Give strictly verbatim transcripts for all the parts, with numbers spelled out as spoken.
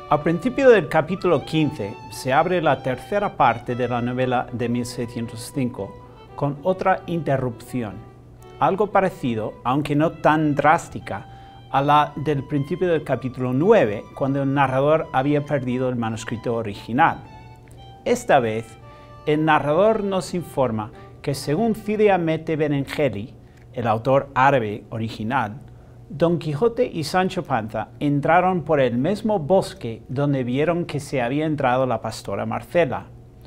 Al principio del capítulo quince se abre la tercera parte de la novela de mil seiscientos cinco con otra interrupción, algo parecido, aunque no tan drástica, a la del principio del capítulo nueve, cuando el narrador había perdido el manuscrito original. Esta vez, el narrador nos informa que según Cide Hamete Benengeli, el autor árabe original, Don Quijote y Sancho Panza entraron por el mismo bosque donde vieron que se había entrado la pastora Marcela.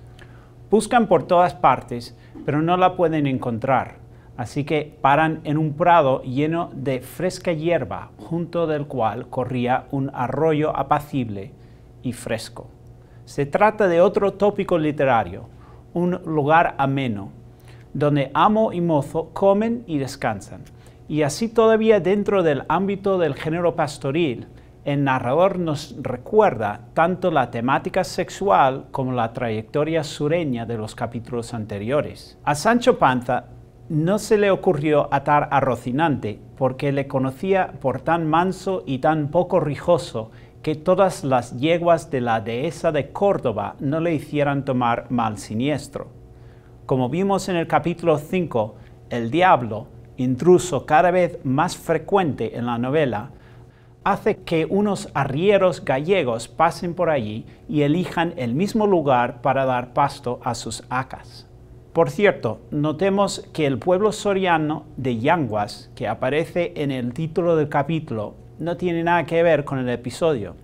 Buscan por todas partes, pero no la pueden encontrar, así que paran en un prado lleno de fresca hierba, junto del cual corría un arroyo apacible y fresco. Se trata de otro tópico literario, un lugar ameno, donde amo y mozo comen y descansan. Y así todavía dentro del ámbito del género pastoril, el narrador nos recuerda tanto la temática sexual como la trayectoria sureña de los capítulos anteriores. A Sancho Panza no se le ocurrió atar a Rocinante porque le conocía por tan manso y tan poco rijoso que todas las yeguas de la dehesa de Córdoba no le hicieran tomar mal siniestro. Como vimos en el capítulo cinco, el diablo, intruso cada vez más frecuente en la novela, hace que unos arrieros gallegos pasen por allí y elijan el mismo lugar para dar pasto a sus vacas. Por cierto, notemos que el pueblo soriano de Yanguas, que aparece en el título del capítulo, no tiene nada que ver con el episodio.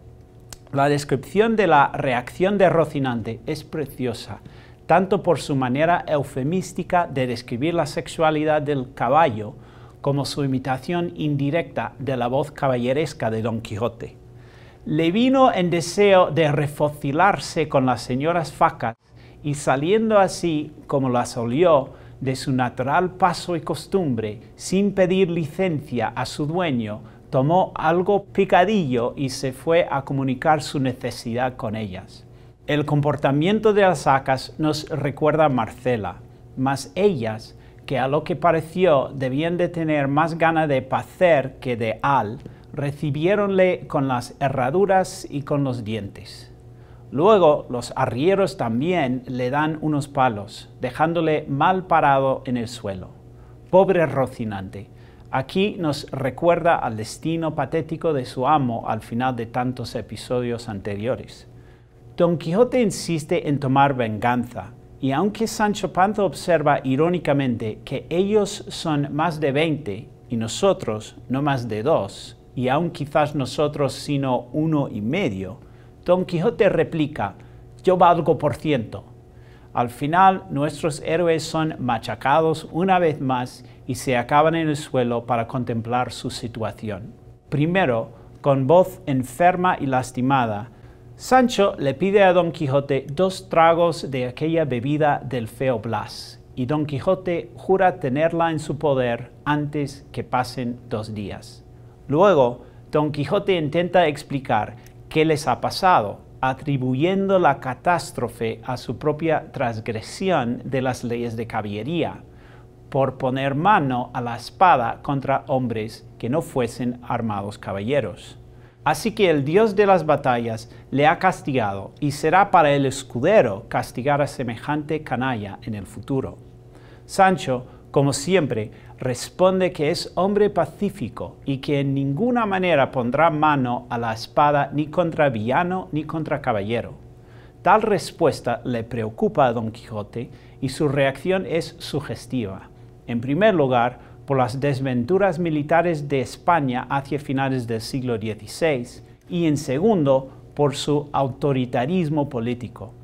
La descripción de la reacción de Rocinante es preciosa, tanto por su manera eufemística de describir la sexualidad del caballo, como su imitación indirecta de la voz caballeresca de Don Quijote. Le vino en deseo de refocilarse con las señoras facas, y saliendo así, como las olió, de su natural paso y costumbre, sin pedir licencia a su dueño, tomó algo picadillo y se fue a comunicar su necesidad con ellas. El comportamiento de las vacas nos recuerda a Marcela, mas ellas, que a lo que pareció debían de tener más gana de pacer que de al, recibiéronle con las herraduras y con los dientes. Luego los arrieros también le dan unos palos, dejándole mal parado en el suelo. Pobre Rocinante, aquí nos recuerda al destino patético de su amo al final de tantos episodios anteriores. Don Quijote insiste en tomar venganza, y aunque Sancho Panza observa irónicamente que ellos son más de veinte y nosotros no más de dos, y aun quizás nosotros sino uno y medio, Don Quijote replica: yo valgo por ciento. Al final, nuestros héroes son machacados una vez más y se acaban en el suelo para contemplar su situación. Primero, con voz enferma y lastimada, Sancho le pide a Don Quijote dos tragos de aquella bebida del feo Blas, y Don Quijote jura tenerla en su poder antes que pasen dos días. Luego, Don Quijote intenta explicar qué les ha pasado, atribuyendo la catástrofe a su propia transgresión de las leyes de caballería, por poner mano a la espada contra hombres que no fuesen armados caballeros. Así que el dios de las batallas le ha castigado, y será para el escudero castigar a semejante canalla en el futuro. Sancho, como siempre, responde que es hombre pacífico y que en ninguna manera pondrá mano a la espada ni contra villano ni contra caballero. Tal respuesta le preocupa a Don Quijote y su reacción es sugestiva. En primer lugar, por las desventuras militares de España hacia finales del siglo dieciséis, y en segundo, por su autoritarismo político.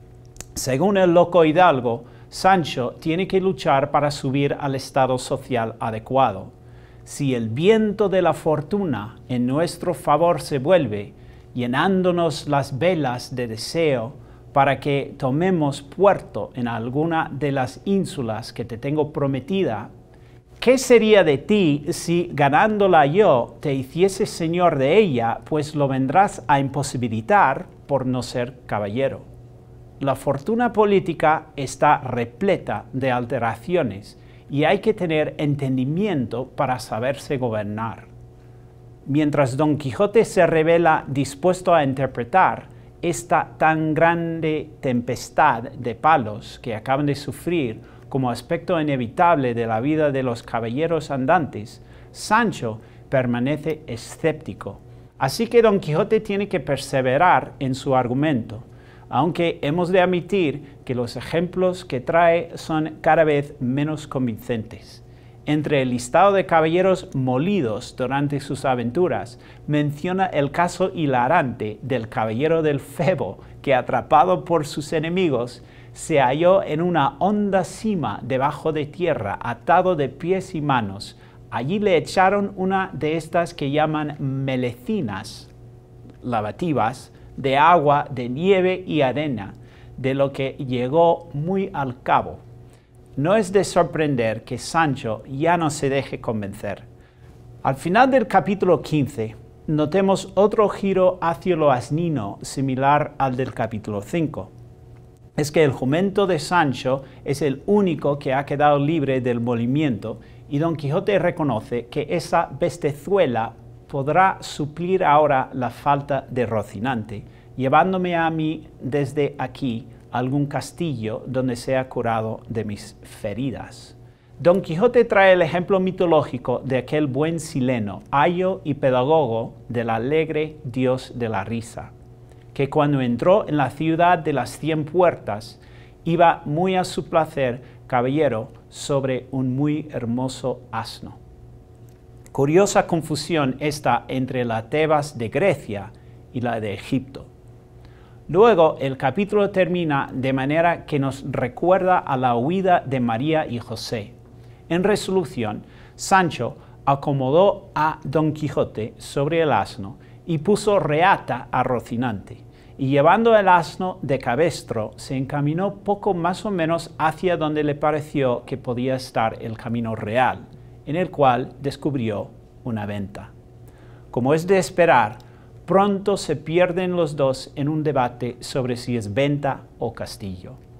Según el loco hidalgo, Sancho tiene que luchar para subir al estado social adecuado. Si el viento de la fortuna en nuestro favor se vuelve, llenándonos las velas de deseo para que tomemos puerto en alguna de las ínsulas que te tengo prometida, ¿qué sería de ti si, ganándola yo, te hiciese señor de ella, pues lo vendrás a imposibilitar por no ser caballero? La fortuna política está repleta de alteraciones y hay que tener entendimiento para saberse gobernar. Mientras Don Quijote se revela dispuesto a interpretar esta tan grande tempestad de palos que acaban de sufrir como aspecto inevitable de la vida de los caballeros andantes, Sancho permanece escéptico. Así que Don Quijote tiene que perseverar en su argumento, aunque hemos de admitir que los ejemplos que trae son cada vez menos convincentes. Entre el listado de caballeros molidos durante sus aventuras, menciona el caso hilarante del caballero del Febo, que atrapado por sus enemigos, se halló en una honda sima debajo de tierra, atado de pies y manos. Allí le echaron una de estas que llaman melecinas, lavativas, de agua, de nieve y arena, de lo que llegó muy al cabo. No es de sorprender que Sancho ya no se deje convencer. Al final del capítulo quince, notemos otro giro hacia lo asnino similar al del capítulo cinco. Es que el jumento de Sancho es el único que ha quedado libre del molimiento y Don Quijote reconoce que esa bestezuela podrá suplir ahora la falta de Rocinante, llevándome a mí desde aquí a algún castillo donde sea curado de mis feridas. Don Quijote trae el ejemplo mitológico de aquel buen sileno, ayo y pedagogo del alegre dios de la risa, que cuando entró en la ciudad de las cien puertas, iba muy a su placer caballero sobre un muy hermoso asno. Curiosa confusión esta entre la Tebas de Grecia y la de Egipto. Luego el capítulo termina de manera que nos recuerda a la huida de María y José. En resolución, Sancho acomodó a Don Quijote sobre el asno y puso reata a Rocinante, y llevando el asno de cabestro se encaminó poco más o menos hacia donde le pareció que podía estar el camino real, en el cual descubrió una venta. Como es de esperar, pronto se pierden los dos en un debate sobre si es venta o castillo.